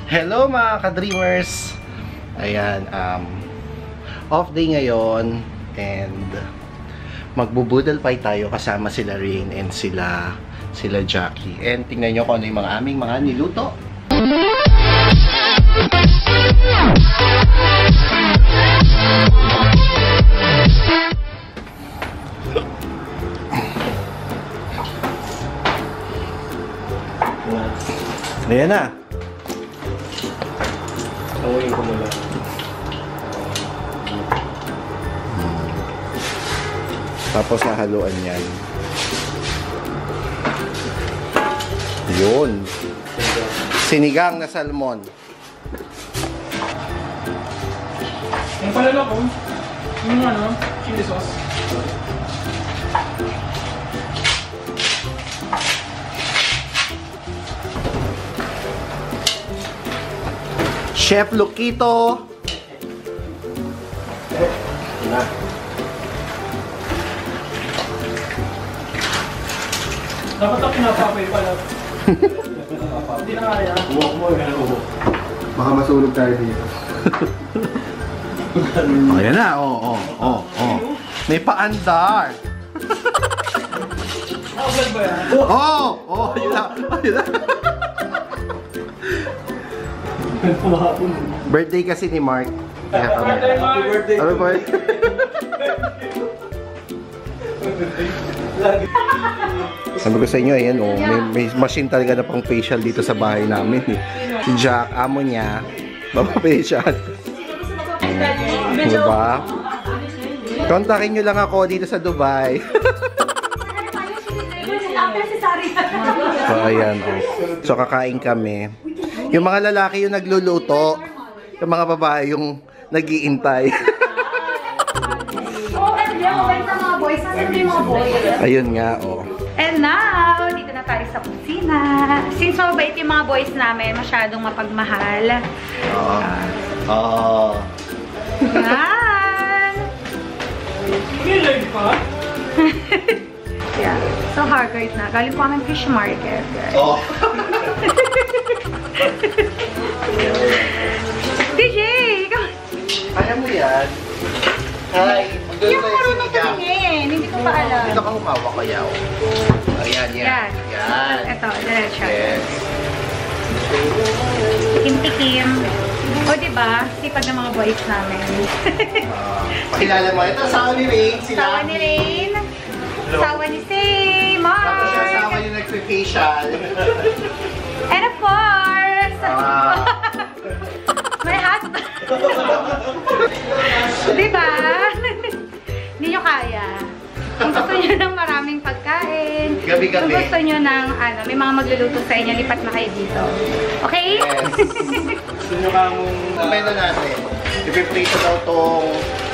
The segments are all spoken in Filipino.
Hello mga ka-dreamers! Ayan, off day ngayon and magbubudal pie tayo kasama sila Rain and sila Jackie. And tingnan nyo kung ano yung mga aming mga niluto. Ayan na. Tawagin ko muna. Tapos nahaluan yan. Yun. Sinigang na salmon. Yung palala ko, yung chili sauce. Chef Luquito. Dapat ako pinapapay pala. Hindi na kaya. Huwag mo eh. Baka masulog tayo dito. Ayan na. Oh. May paandar. Vlog ba yan? Yun na. Birthday kasi ni Mark. Happy birthday. Happy birthday. Sabi ko sa inyo, ayan may machine talaga na pang facial dito sa bahay namin. Si Jack, amo niya, mapapafacial. Diba? Kontakin nyo lang ako dito sa Dubai. So ayan, so kakain kami. Yung mga lalaki yung nagluluto, yung mga babae yung nag-iintay. Ayun nga, And now, dito na tayo sa kusina. Since mabait yung mga boys namin, masyadong mapagmahal. Yan! May live pa? Yeah. So Haggard na. Galing po kami fish market. DJ! Kaya mo yan? Hi! Hindi ako marunong tumingin. Hindi ko pa alam. Dito ka humawa kaya. Ayan. Yan. Ito, diretso. Yes. Tikim-tikim. O diba? Sipag ng mga boys namin. Pakilala mo. Ito, asawa ni Rain. Asawa ni Rain. Asawa ni Say. Mark. Tapos siya asawa yung nag-facial. And of course, my husband. Diba? Hindi nyo kaya. Kung gusto nyo ng maraming pagkain, Gabi-gabi. kung gusto nyo ng may mga magluluto sa inyo, lipat na kayo dito. Okay? Yes. Gusto nyo kang menu natin. Ipiprito daw tong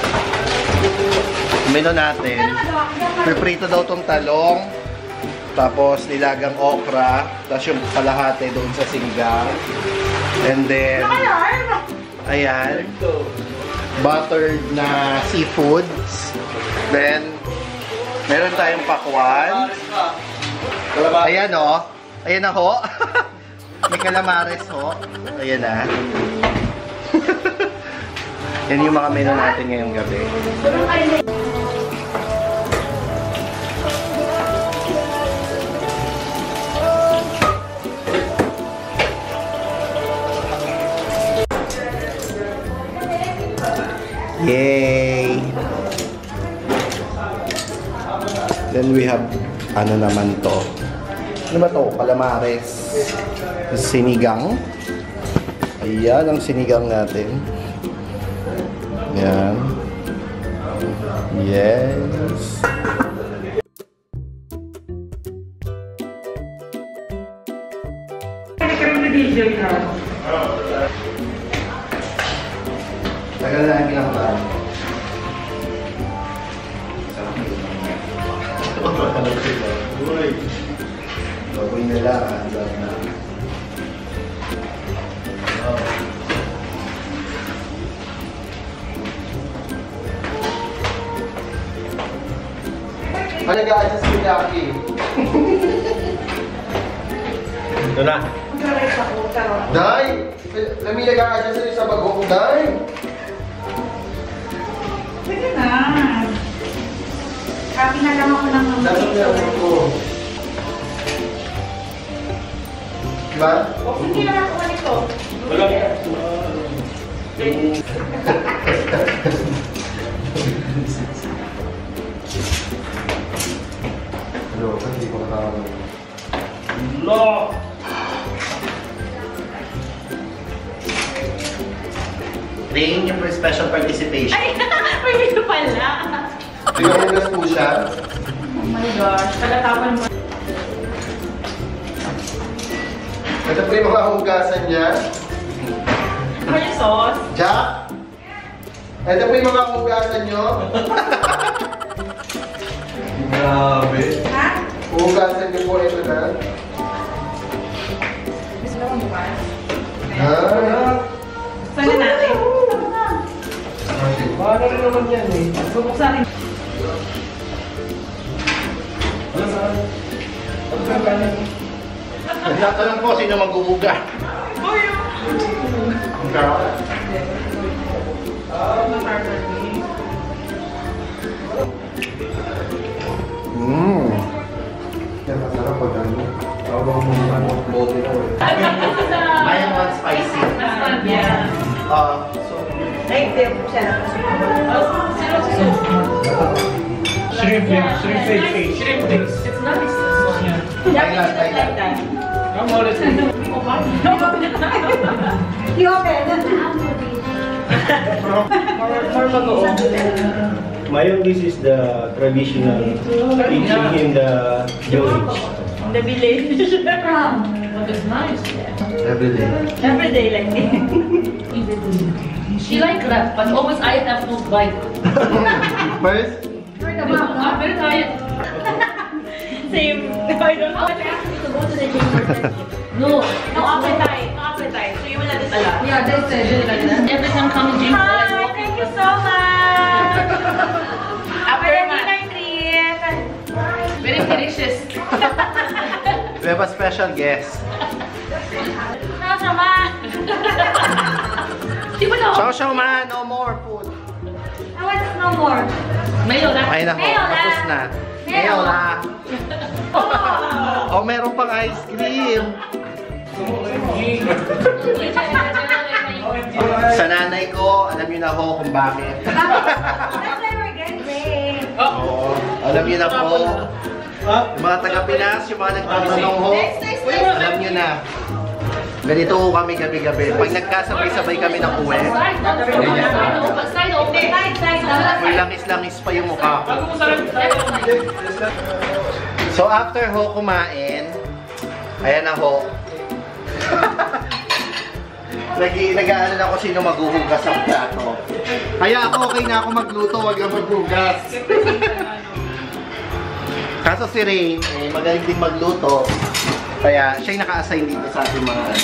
menu natin. Ipiprito daw tong talong. Tapos nilagang okra. Tapos yung kalahati doon sa sinigang. And then, ayan. Buttered na seafoods. Then, meron tayong pakwan. Ayan o. Ayan na ho. May calamares ho. Ayan na. Yan yung mga menu natin ngayong gabi. Yay! Then we have, ano naman to? Ano ba to? Calamares. Sinigang. Ayan ang sinigang natin. Ayan. Yes. Tagal na ang pinakataan. Gawin nila ang love na. Nag-a-adjust si Jackie. Ito na. Mag-rice ako, pero Day! Lami nag-a-adjust sa'yo sa bagong, Day! Sige na. Copy na lang ako ng Dapat na ako. Diba? Hindi na ako nito. Wala. Ano, hindi ko nakakaroon. Lo! Rain, yung for special participation. Ay, may video pala. Pinahugas po siya. Oh my gosh, palatapan mo. Ito po yung mga hugasan niya. Ano yung sauce? Jack! Ito po yung mga hugasan nyo. Grabe. Ha? Hugasan niyo po ito na. Gusto mo bukas? Ah! Saan na natin? Paano rin naman yan eh? Bubuksan rin. Ano saan? Ano saan kanin? Nagtatanong po sino maghuhuga. Uy! Ang karoon. Yan, masarap pag ano. Tawag mo naman ng bote na eh. Mine one spicy. So, Ay, hindi po siya na. Shrimp flakes. Shrimp flakes. Shrimp flakes. It's nice. Thailand, Thailand. Come on, let's Hindi open. Mayong, this is the traditional eating in the village. The village. But it's nice. Every day. Every day like this. She like that, but always I have to bite. First, I'm very tired. Same. I don't know. To go to the gym. No. No appetite. No appetite. So you will not allow. Yeah, they said every time coming gym. Hi, thank you so much. After dinner treat. Very delicious. we have a special guest. No, sama. Di ba daw? Chow chow man, no more food. I want no more. Mayo lang. Okay na ho, Mayo na. tapos na. Mayo na. Oh, meron pang ice cream. Sa nanay ko, alam niyo na ho kung bakit. That's why we're getting. Oo, alam niyo na po. Yung mga taga-Pinas, yung mga nagtatanong ho, alam niyo na. Ganito ho kami gabi-gabi. Pag nagkasabay-sabay kami ng uwi, Side open. may langis-langis pa yung mukha ko. So after ho kumain, ayan na ho. Nag-aano na ako sino maghuhugas ang plato. Kaya ako okay na ako magluto, wag lang maghugas. Kaso si Rain, magaling din magluto. Kaya siya yung naka-assign dito sa ating mga ano.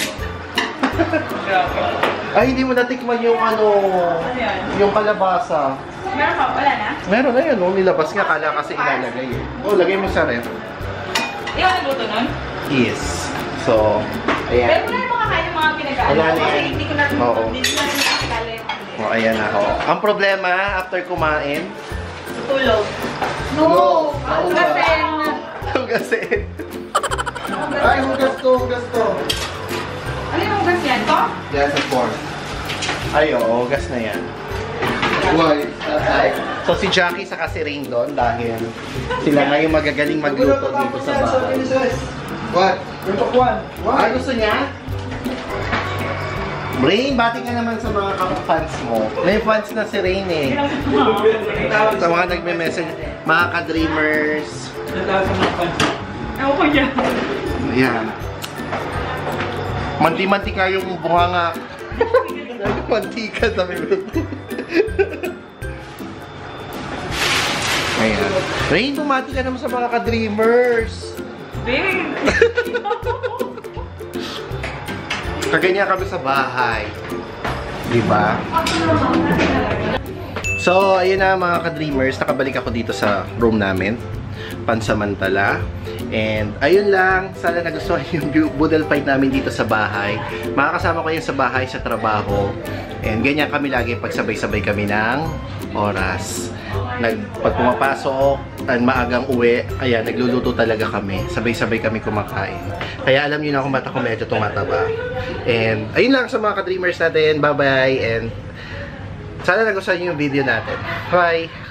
Ay, hindi mo natikman yung ano, yung kalabasa. Meron pa? Wala na? Meron na yun, nilabas nga, kala kasi ilalagay eh. Oh, lagay mo sa ref. Ikaw nagluto nun? Yes. So, ayan. Pero wala na makakain yung mga pinag-ano. Wala na Kasi yan. hindi ko na Oo. hindi ko na nakakala yung ano. O, ayan na ho. Ang problema, after kumain, Tulog. No! Hugasin! hugasin. ay, hugas to. Ano yung hugas yan? Ito? Yes, of course. Ay, oo, hugas na yan. Why? Ay. So, si Jackie saka si Rain doon dahil sila ngayon magagaling magluto dito sa bahay. What? Ah, gusto niya? Rain, bati ka naman sa mga fans mo. May fans na si Rain eh. Sa mga nagme-message, mga ka-dreamers. Ewan ko yan. Ayan. Manti-mantika yung bunganga. Mantika sa mga. Ayan. Rain, bumati ka naman sa mga ka-dreamers. Big! Kaganyan kami sa bahay. Diba? So, ayun na mga ka-dreamers. Nakabalik ako dito sa room namin. Pansamantala. And ayun lang, sana nagustuhan yung boodle fight namin dito sa bahay. Makakasama ko yan sa bahay, sa trabaho. And ganyan kami lagi pag sabay-sabay kami ng oras. Pag pumapasok, maagang uwi, ayan, nagluluto talaga kami. Sabay-sabay kami kumakain. Kaya alam niyo na kung ba't ako medyo tumataba. And ayun lang sa mga ka-dreamers natin. Bye-bye. And sana nagustuhan niyo yung video natin. Bye!